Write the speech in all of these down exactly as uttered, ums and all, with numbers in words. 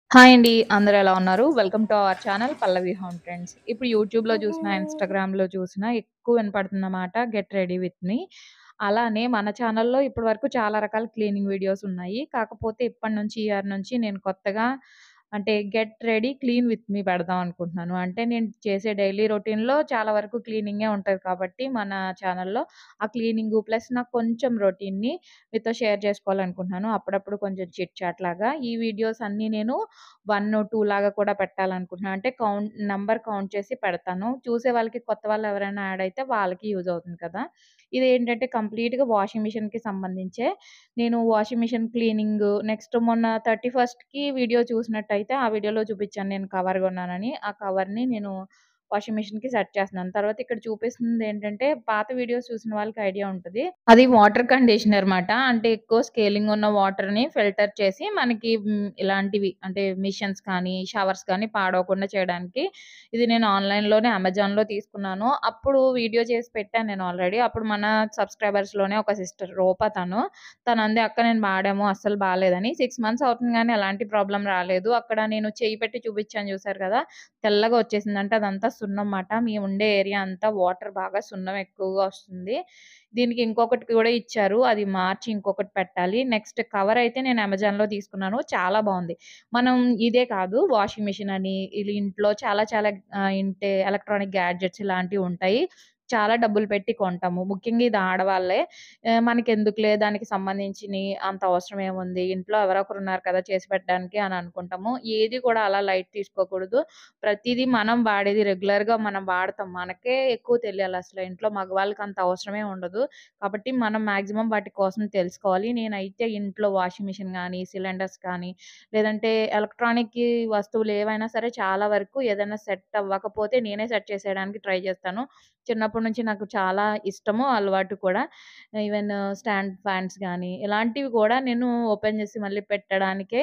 Hi అండి. అందరూ ఎలా ఉన్నారు? Welcome to our channel Pallavi home trends. ఇప్పుడు యూట్యూబ్‌లో చూసినా, ఇన్‌స్టాగ్రామ్‌లో చూసినా ఎక్కువ వినపడుతున్న మాట గెట్ రెడీ విత్ మీ. అలానే మన ఛానల్‌లో ఇప్పటి వరకు చాలా రకాల క్లీనింగ్ వీడియోస్ ఉన్నాయి. కాకపోతే ఇప్పటి నుంచి ఇయర్ నుంచి నేను కొత్తగా అంటే get ready clean with me పెడదాం అనుకుంటున్నాను. అంటే నేను చేసే డైలీ రొటీన్‌లో చాలా వరకు క్లీనింగే ఉంటది కాబట్టి మన ఛానల్‌లో ఆ క్లీనింగు ప్లస్ నాకు కొంచెం రొటీన్‌ని మీతో షేర్ చేసుకోవాలనుకుంటున్నాను. అప్పుడప్పుడు కొంచెం చిట్ చాట్ లాగా. ఈ వీడియోస్ అన్నీ నేను ఒకటి, రెండు లాగా కూడా పెట్టాలనుకుంటున్నాను. అంటే కౌంట్ నంబర్ కౌంట్ చేసి పెడతాను. చూసే వాళ్ళకి కొత్త వాళ్ళు ఎవరైనా యాడ్ అయితే వాళ్ళకి యూజ్ అవుతుంది కదా! ఇదేంటంటే కంప్లీట్‌గా వాషింగ్ మిషన్‌కి సంబంధించే. నేను వాషింగ్ మిషన్ క్లీనింగు నెక్స్ట్ మొన్న ముప్పై ఒకటికి వీడియో చూసినట్టయితే ఆ వీడియోలో చూపించాను నేను కవర్ కొన్నానని. ఆ కవర్‌ని నేను వాషింగ్ మిషన్‌కి సెట్ చేస్తున్నాను. తర్వాత ఇక్కడ చూపిస్తుందేంటంటే పాత వీడియోస్ చూసిన వాళ్ళకి ఐడియా ఉంటది. అది వాటర్ కండిషనర్ మాట. అంటే ఎక్కువ స్కేలింగ్ ఉన్న వాటర్‌ని ఫిల్టర్ చేసి మనకి హ్మ్, ఇలాంటివి అంటే మిషన్స్ కానీ, షవర్స్ కానీ పాడవకుండా చేయడానికి ఇది నేను ఆన్‌లైన్‌లోనే అమెజాన్‌లో తీసుకున్నాను. అప్పుడు వీడియో చేసి పెట్టాను నేను ఆల్రెడీ. అప్పుడు మన సబ్‌స్క్రైబర్స్‌లోనే ఒక సిస్టర్ రూప తను. తనంది "అక్క నేను వాడాము అస్సలు బాలేదని." ఆరు మంత్స్ అవుతుంది గానీ ఎలాంటి ప్రాబ్లమ్ రాలేదు. అక్కడ నేను చెయ్యి పెట్టి చూపిచ్చాను చూసారు కదా! తెల్లగా వచ్చేసింది. అంటే అదంతా సున్నం మాట. మేముండే ఏరియా అంతా వాటర్ బాగా సున్నం ఎక్కువగా వస్తుంది. దీనికి ఇంకొకటి కూడా ఇచ్చారు. అది మార్చి ఇంకొకటి పెట్టాలి. నెక్స్ట్ కవర్ అయితే నేను అమెజాన్‌లో తీసుకున్నాను. చాలా బావుంది. మనం ఇదే కాదు వాషింగ్ మిషన్ అని ఇది ఇంట్లో చాలా చాలా ఆహ్, ఇంటే ఎలక్ట్రానిక్ గ్యాడ్జెట్స్ ఇలాంటివి ఉంటాయి. చాలా డబ్బులు పెట్టి కొంటాము. ముఖ్యంగా ఇది ఆడవాళ్ళే. ఆహ్, మనకెందుకులే దానికి సంబంధించినియి అంత అవసరం ఏముంది. ఇంట్లో ఎవరో ఒకరున్నారు కదా! చేసి పెట్టడానికి అని అనుకుంటాము. ఏది కూడా అలా లైట్ తీసుకోకూడదు. ప్రతీదీ మనం వాడేది రెగ్యులర్‌గా మనం వాడతాం. మనకే ఎక్కువ తెలియాలసల. ఇంట్లో మగవాళ్ళకి అంత అవసరమే ఉండదు. కాబట్టి మనం మాక్సిమం వాటి కోసం తెలుసుకోవాలి. నేనైతే ఇంట్లో వాషింగ్ మిషన్ గానీ, సిలిండర్స్ కానీ, లేదంటే ఎలక్ట్రానిక్‌కి వస్తువులు ఏవైనా సరే చాలా వరకు ఏదైనా సెట్ అవ్వకపోతే నేనే సెట్ చేసేయడానికి ట్రై చేస్తాను. చిన్నప్పటి నుంచి నాకు చాలా ఇష్టము, అలవాటు కూడా. ఈవెన్ స్టాండ్ ఫ్యాన్స్ గానీ, ఇలాంటివి కూడా నేను ఓపెన్ చేసి మళ్ళీ పెట్టడానికే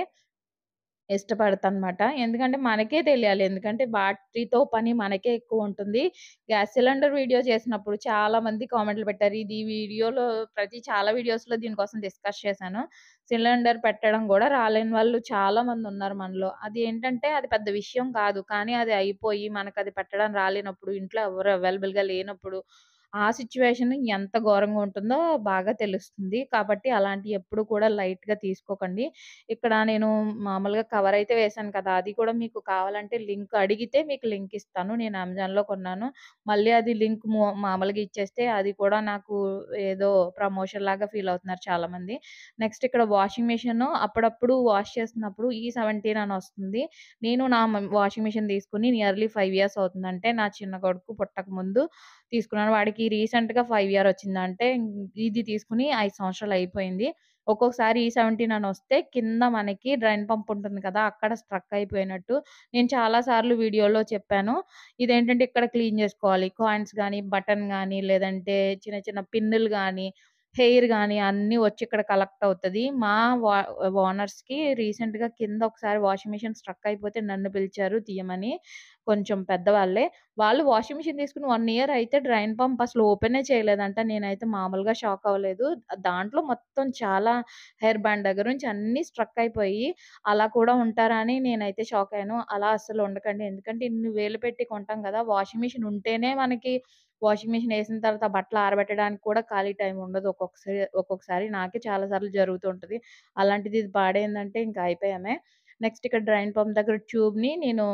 ఇష్టపడతానమాట. ఎందుకంటే మనకే తెలియాలి. ఎందుకంటే వాటితో పని మనకే ఎక్కువుంటుంది. గ్యాస్ సిలిండర్ వీడియో చేసినప్పుడు చాలామంది కామెంట్‌లు పెట్టారు. ఇది వీడియోలో ప్రతి చాలా వీడియోస్‌లో దీనికోసం డిస్కస్ చేశాను. సిలిండర్ పెట్టడం గూడా రాలేని వాళ్ళు చాలా మందున్నారు మనలో. అది ఏంటంటే అది పెద్ద విషయం కాదు. కానీ అది అయిపోయి మనకది పెట్టడం రాలేనప్పుడు, ఇంట్లో ఎవరు అవైలబుల్‌గా లేనప్పుడు, ఆ సిట్యుయేషన్ ఎంత ఘోరంగా ఉంటుందో బాగా తెలుస్తుంది. కాబట్టి అలాంటియి ఎప్పుడు కూడా లైట్‌గా తీసుకోకండి. ఇక్కడ నేను మామూలుగా కవరయితే వేశాను కదా! అది కూడా మీకు కావాలంటే లింక్ అడిగితే మీకు లింక్ ఇస్తాను. నేను అమెజాన్‌లో కొన్నాను. మళ్ళీ అది లింక్ మొ మామూలుగా ఇచ్చేస్తే అది కూడా నాకు ఏదో ప్రమోషన్ లాగా ఫీల్ అవుతున్నారు చాలామంది. నెక్స్ట్ ఇక్కడ వాషింగ్ మిషను అప్పుడప్పుడు వాష్ చేస్తున్నప్పుడు ఈ సెవెంటీన్ అని వస్తుంది. నేను నా మ వాషింగ్ మిషన్ తీసుకొని నియర్లీ ఐదు ఇయర్స్ అవుతుంది. అంటే నా చిన్న కొడుకు పుట్టకముందు తీసుకున్నాను. వాడికి రీసెంట్‌గా ఐదు ఇయర్ వచ్చింది. అంటే ఇది తీసుకొని ఐదు సంవత్సరాలు అయిపోయింది. ఒక్కొక్కసారి ఈ సెవెంటీన్ అని వస్తే కింద మనకి డ్రైన్ పంప్ ఉంటుంది కదా! అక్కడ స్ట్రక్ అయిపోయినట్టు నేను చాలా సార్లు వీడియోలో చెప్పాను. ఇదేంటంటే ఇక్కడ క్లీన్ చేసుకోవాలి. కాయిన్స్ గానీ, బటన్ గానీ, లేదంటే చిన్న చిన్న పిన్నులు గానీ, హెయిర్ గానీ అన్నీ వచ్చి ఇక్కడ కలెక్ట్ అవుతది. మా వా ఓనర్స్‌కి రీసెంట్‌గా కింద ఒకసారి వాషింగ్ మిషన్ స్ట్రక్ అయిపోతే నన్ను పిలిచారు తీయమని. కొంచెం పెద్దవాళ్ళే. వాళ్ళు వాషింగ్ మిషన్ తీసుకొని ఒక ఇయర్ అయితే డ్రైన్ పంప్ అసలు ఓపెనే చేయలేదంట. నేనైతే మామూలుగా షాక్ అవ్వలేదు. దాంట్లో మొత్తం చాలా హెయిర్ బ్యాండ్ దగ్గర నుంచి అన్నీ స్ట్రక్ అయిపోయి, అలా కూడా ఉంటారా అని నేనైతే షాక్ అయ్యాను. అలా అస్సలు ఉండకండి. ఎందుకంటే ఇన్ని వేలు పెట్టి కొంటాం కదా! వాషింగ్ మిషన్ ఉంటేనే మనకి వాషింగ్ మిషన్ ఏసిన తర్వాత బట్టలు ఆరబెట్టడానికి కూడా ఖాళీ టైం ఉండదు. ఒక్కొక్కసారి ఒక్కొక్కసారి నాకే చాలా సార్లు జరుగుతూ ఉంటది. అలాంటిది ఇది పాడైందంటే ఇంక అయిపోయామే. నెక్స్ట్ ఇక్కడ డ్రైన్ పంప్ దగ్గర ట్యూబ్‌ని నేను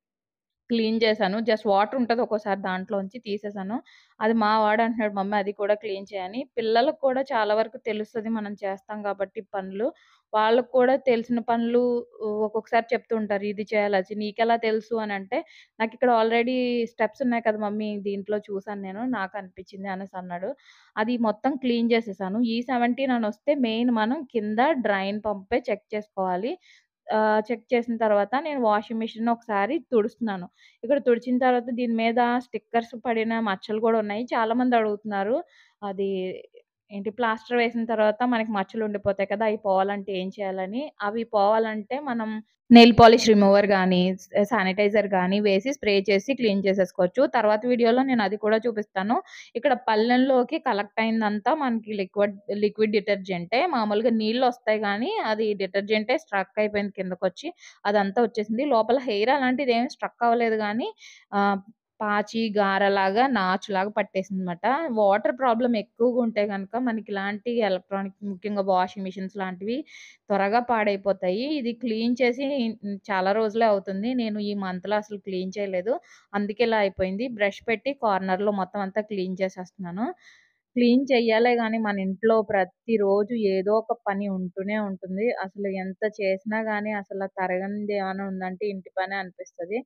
క్లీన్ చేశాను. జస్ట్ వాటర్ ఉంటది ఒక్కోసారి దాంట్లోంచి తీసేసాను. అది మా వాడు అంటున్నాడు, "మమ్మీ అది కూడా క్లీన్ చెయి" అని. పిల్లలకు కూడా చాలా వరకు తెలుస్తది మనం చేస్తాం కాబట్టి పనులు. వాళ్ళకి కూడా తెలిసిన పనులు ఒ ఒక్కొక్కసారి చెప్తూ ఉంటారు. ఇది చేయాలి, అది "నీకెలా తెలుసు" అనంటే, "నాకిక్కడ ఆల్రెడీ స్టెప్స్ ఉన్నాయి కదా మమ్మీ దీంట్లో చూసాను నేను. నాకనిపించింది" అనేసన్నాడు. అది మొత్తం క్లీన్ చేసేసాను. ఈ సెవెంటీన్ అనొస్తే మెయిన్ మనం కింద డ్రైన్ పంపే చెక్ చేసుకోవాలి. ఆహ్, చెక్ చేసిన తర్వాత నేను వాషింగ్ మిషన్ ఒకసారి తుడుస్తున్నాను. ఇక్కడ తుడిచిన తర్వాత దీని మీద స్టిక్కర్స్ పడిన మచ్చలు కూడా ఉన్నాయి. చాలామంది అడుగుతున్నారు. అది ఏంటి ప్లాస్టర్ వేసిన తర్వాత మనకి మచ్చలుండిపోతాయి కదా! అయి పోవాలంటే ఏం చేయాలని, అవి పోవాలంటే మనం నెయిల్ పాలిష్ రిమూవర్ గానీ, స్ శానిటైజర్ గానీ వేసి స్ప్రే చేసి క్లీన్ చేసేసుకోవచ్చు. తర్వాత వీడియోలో నేను అది కూడా చూపిస్తాను. ఇక్కడ పళ్ళెంలోకి కలెక్ట్ అయిందంతా మనకి లిక్విడ్ లిక్విడ్ డిటర్జెంటే. మామూలుగా నీళ్లొస్తాయి గానీ, అది డిటర్జెంటే స్ట్రక్ అయిపోయింది కిందకొచ్చి. అదంతా వచ్చేసింది. లోపల హెయిర్ అలాంటిదేమి స్ట్రక్ అవ్వలేదు గానీ ఆహ్, పాచి, గారలాగా, నాచులాగా పట్టేసిందనమాట. వాటర్ ప్రాబ్లమ్ ఎక్కువగుంటే గనక మనకిలాంటి ఎలక్ట్రానిక్ ముఖ్యంగా వాషింగ్ మిషన్స్ లాంటివి త్వరగా పాడైపోతాయి. ఇది క్లీన్ చేసి హ్మ్, చాలా రోజులే అవుతుంది. నేను ఈ మంత్‌లో అసలు క్లీన్ చేయలేదు. అందుకే ఇలా అయిపోయింది. బ్రష్ పెట్టి కార్నర్‌లో మొత్తం అంతా క్లీన్ చేసేస్తున్నాను. క్లీన్ చెయ్యాలే గానీ మన ఇంట్లో ప్రతిరోజు ఏదో ఒక పని ఉంటూనే ఉంటుంది. అసలు ఎంత చేసినా గానీ అసల తరగనిది ఏమన్నా ఉందంటే ఇంటి పనే అనిపిస్తది.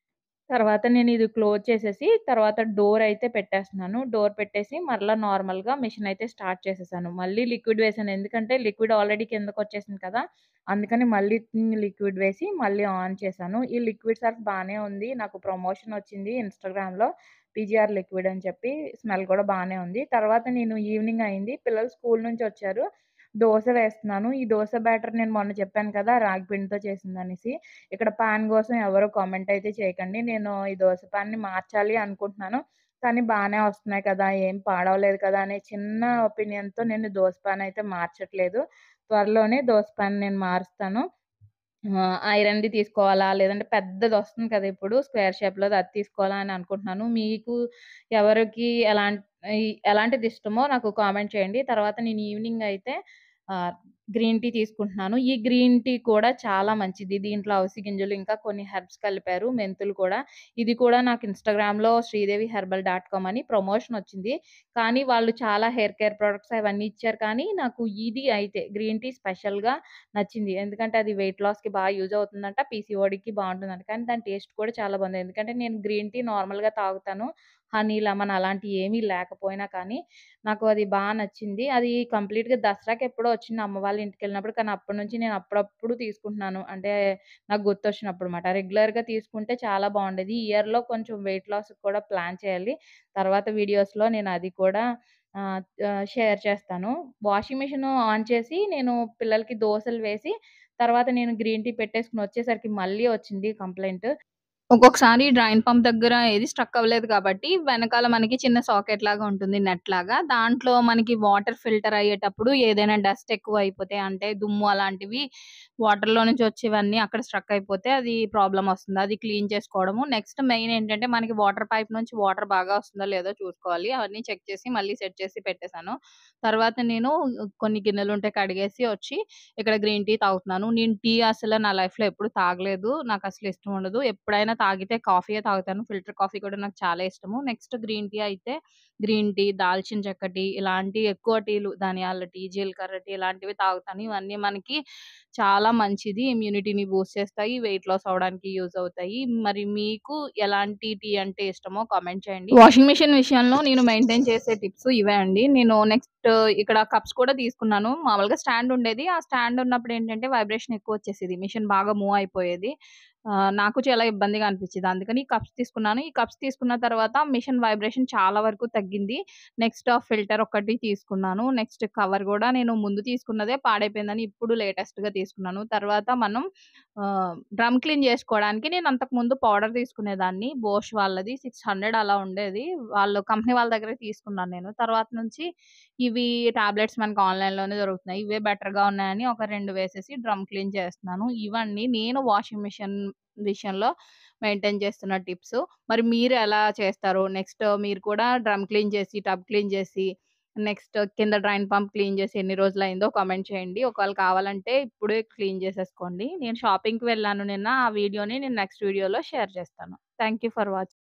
తర్వాత నేనిది క్లోజ్ చేసేసి, తర్వాత డోరయితే పెట్టేస్తున్నాను. డోర్ పెట్టేసి మరలా నార్మల్‌గా మిషనయితే స్టార్ట్ చేసేసాను. మళ్ళీ లిక్విడ్ వేసాను. ఎందుకంటే లిక్విడ్ ఆల్రెడీ కిందకొచ్చేసింది కదా! అందుకని మళ్ళీ హ్మ్, లిక్విడ్ వేసి మళ్ళీ ఆన్ చేశాను. ఈ లిక్విడ్ సర్ఫ్ బానే ఉంది. నాకు ప్రమోషనొచ్చింది ఇన్‌స్టాగ్రామ్‌లో పీజీఆర్ లిక్విడ్ అని చెప్పి. స్మెల్ కూడా బానే ఉంది. తర్వాత నేను ఈవినింగ్ అయింది. పిల్లలు స్కూలు నుంచొచ్చారు. దోస వేస్తున్నాను. ఈ దోస బ్యాటర్ నేను మొన్న చెప్పాను కదా! రాగి పిండితో చేసిందనేసి. ఇక్కడ పాన్ కోసం ఎవరు కామెంట్ అయితే చేయకండి. నేను ఈ దోస పాన్‌ని మార్చాలి అనుకుంటున్నాను. కానీ బానే వస్తున్నాయి కదా! ఏం పాడవలేదు కదా! అనే చిన్న ఒపీనియన్‌తో నేను దోస పాన్ అయితే మార్చట్లేదు. త్వరలోనే దోస పాన్ నేను మారుస్తాను. ఆహ్, ఐరన్‌ది తీసుకోవాలా? లేదంటే పెద్దదొస్తుంది కదా! ఇప్పుడు స్క్వేర్ షేప్‌లోది అది తీసుకోవాలా అని అనుకుంటున్నాను. మీకు ఎవరికి ఎలాం ఈ ఎలాంటిదిష్టమో నాకు కామెంట్ చేయండి. తర్వాత నేను ఈవినింగ్ అయితే ఆహ్, గ్రీన్ టీ తీసుకుంటున్నాను. ఈ గ్రీన్ టీ కూడా చాలా మంచిది. దీంట్లో అవిసె గింజలు ఇంకా కొన్ని హెర్బ్స్ కలిపారు. మెంతులు కూడా. ఇది కూడా నాకు ఇన్‌స్టాగ్రామ్‌లో శ్రీదేవి హెర్బల్ డాట్ కామ్ అని ప్రమోషనొచ్చింది. కానీ వాళ్ళు చాలా హెయిర్ కేర్ ప్రొడక్ట్స్ అవన్నీ ఇచ్చారు. కానీ నాకు ఇది అయితే గ్రీన్ టీ స్పెషల్‌గా నచ్చింది. ఎందుకంటే అది వెయిట్ లాస్‌కి బా యూజ్ అవుతుందంట. పీసీఓడీకి బావుంటుందంట. కానీ దాని టేస్ట్ కూడా చాలా బావుంది. ఎందుకంటే నేను గ్రీన్ టీ నార్మల్‌గా తాగుతాను. హనీ, లెమన్ అలాంటియి ఏమీ లేకపోయినా కానీ నాకు అది బా నచ్చింది. అది కంప్లీట్‌గా దసరాకి ఎప్పుడో వచ్చింది అమ్మ వాళ్ళ ఇంటికెళ్ళినప్పుడు. కానీ అప్పటి నుంచి నేను అప్పుడప్పుడు తీసుకుంటున్నాను. అంటే నాకు గుర్తొచ్చినప్పుడమాట. రెగ్యులర్‌గా తీసుకుంటే చాలా బావుండేది. ఈ ఇయర్‌లో కొంచెం వెయిట్ లాస్‌కి కూడా ప్లాన్ చేయాలి. తర్వాత వీడియోస్‌లో నేను అది కూడా ఆహ్, ఆహ్, షేర్ చేస్తాను. వాషింగ్ మిషన్ ఆన్ చేసి నేను పిల్లలకి దోసలు వేసి, తర్వాత నేను గ్రీన్ టీ పెట్టేసుకొని వచ్చేసరికి మళ్ళీ వచ్చింది కంప్లెయింట్. ఒక్కొక్కసారి డ్రైన్ పంప్ దగ్గర ఏది స్ట్రక్ అవ్వలేదు కాబట్టి, వెనకాల మనకి చిన్న సాకెట్ లాగా ఉంటుంది నెట్ లాగా. దాంట్లో మనకి వాటర్ ఫిల్టర్ అయ్యేటప్పుడు ఏదైనా డస్ట్ ఎక్కువ అయిపోతే అంటే దుమ్ము అలాంటివి వాటర్‌లో నుంచి వచ్చేవన్నీ అక్కడ స్ట్రక్ అయిపోతే అది ప్రాబ్లమ్ వస్తుంది. అది క్లీన్ చేసుకోవడము. నెక్స్ట్ మెయిన్ ఏంటంటే మనకి వాటర్ పైప్ నుంచి వాటర్ బాగా వస్తుందో లేదో చూసుకోవాలి. అవన్నీ చెక్ చేసి మళ్ళీ సెట్ చేసి పెట్టేసాను. తర్వాత నేను కొన్ని గిన్నెలుంటే కడిగేసి వచ్చి ఇక్కడ గ్రీన్ టీ తాగుతున్నాను. నేను టీ అసలు నా లైఫ్‌లో ఎప్పుడు తాగలేదు. నాకసలు ఇష్టం ఉండదు. ఎప్పుడైనా తాగితే కాఫీయే తాగుతాను. ఫిల్టర్ కాఫీ కూడా నాకు చాలా ఇష్టము. నెక్స్ట్ గ్రీన్ టీ అయితే గ్రీన్ టీ, దాల్చిన చెక్క టీ ఇలాంటి ఎక్కువ టీలు ధనియాల టీ, జీలకర్ర టీ ఇలాంటివి తాగుతాను. ఇవన్నీ మనకి చాలా మంచిది. ఇమ్యూనిటీని బూస్ట్ చేస్తాయి. వెయిట్ లాస్ అవ్వడానికి యూజ్ అవుతాయి. మరి మీకు ఎలాంటి టీ అంటే ఇష్టమో కామెంట్ చేయండి. వాషింగ్ మిషన్ విషయంలో నేను మెయింటైన్ చేసే టిప్స్ ఇవే అండి. నేను నెక్స్ట్ ఇక్కడ కప్స్ కూడా తీసుకున్నాను. మామూలుగా స్టాండ్ ఉండేది. ఆ స్టాండ్ ఉన్నప్పుడు ఏంటంటే వైబ్రేషన్ ఎక్కువొచ్చేసేది. మిషన్ బాగా మూవ్ అయిపోయేది. ఆహ్, నాకు చాలా ఇబ్బందిగా అనిపిచ్చేది. అందుకని ఈ కప్స్ తీసుకున్నాను. ఈ కప్స్ తీసుకున్న తర్వాత మిషన్ వైబ్రేషన్ చాలా వరకు తగ్గింది. నెక్స్ట్ ఆ ఫిల్టర్ ఒకటి తీసుకున్నాను. నెక్స్ట్ కవర్ గూడా నేను ముందు తీసుకున్నదే పాడైపోయిందని ఇప్పుడు లేటెస్ట్‌గా తీసుకున్నాను. తర్వాత మనం ఆహ్, డ్రమ్ క్లీన్ జేసుకోవడానికి నేను అంతకుముందు పౌడర్ తీసుకునేదాన్ని. బోష్ వాళ్ళది ఆరు వందలు అలా ఉండేది. వాళ్ళు కంపెనీ వాళ్ళ దగ్గరే తీసుకున్నాను నేను. తర్వాత నుంచి ఇవి టాబ్లెట్స్ మనకు ఆన్‌లైన్‌లోనే దొరుకుతున్నాయి. ఇవే బెటర్‌గా ఉన్నాయని ఒక రెండు వేసేసి డ్రమ్ క్లీన్ చేస్తున్నాను. ఇవన్నీ నేను వాషింగ్ మిషన్ విషయంలో మెయింటైన్ చేస్తున్న టిప్స్. మరి మీరు ఎలా చేస్తారు? నెక్స్ట్ మీరు కూడా డ్రమ్ క్లీన్ చేసి, టబ్ క్లీన్ చేసి, నెక్స్ట్ కింద డ్రైన్ పంప్ క్లీన్ చేసి ఎన్ని రోజులయిందో కామెంట్ చేయండి. ఒకవేళ కావాలంటే ఇప్పుడే క్లీన్ చేసేసుకోండి. నేను షాపింగ్‌కి వెళ్ళాను నిన్న. ఆ వీడియోని నేను నెక్స్ట్ వీడియోలో షేర్ చేస్తాను. Thank you for watching.